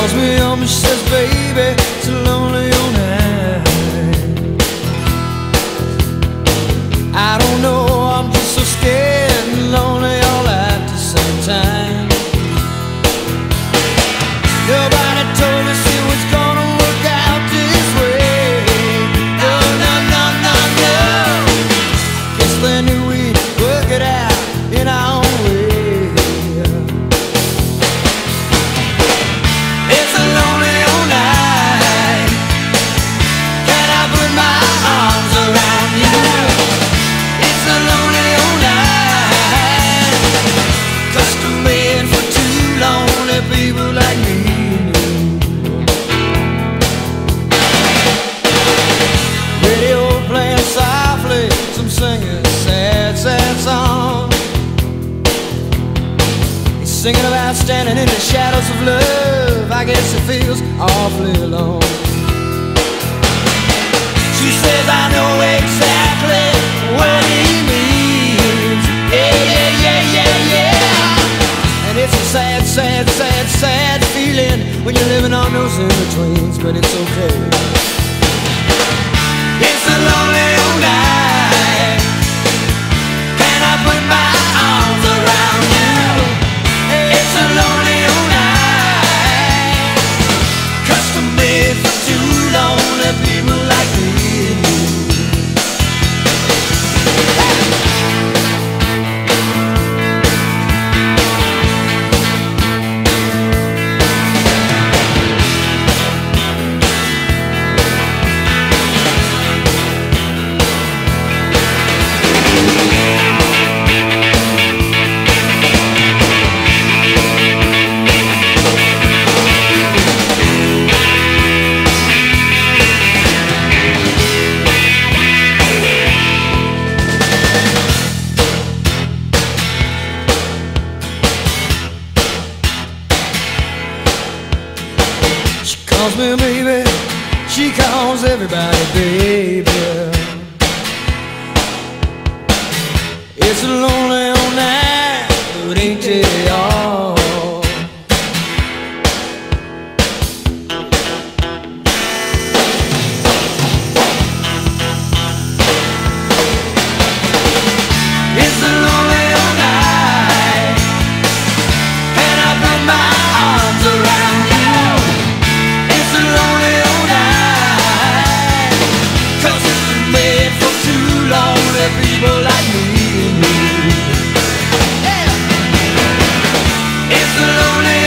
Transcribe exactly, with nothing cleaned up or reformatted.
calls me up and says, baby, it's a lonely old night. I don't know, I'm just so scared and lonely all at the same time. Nobody told us it was gonna work out this way. No, no, no, no, no. Guess they knew we'd work it out in our own way. It's a lonely old night. Can I put my arms around you? It's a lonely old night, custom made for two lonely people like me. Singing sad, sad song. He's singing about standing in the shadows of love. I guess it feels awfully alone. She says I know exactly what he means. Yeah, yeah, yeah, yeah, yeah. And it's a sad, sad, sad, sad feeling when you're living on those in-betweens, but it's okay. It's a lonely old night. Put my arms around you. It's a lonely old night, custom made for two lonely people like me and you. Calls me baby, she calls everybody baby. It's a lonely old night, but ain't it all? It's a lonely old night, and I put my arms around you. It's a lonely old night, 'cause it's made for two lonely people like me and you. Yeah. It's a lonely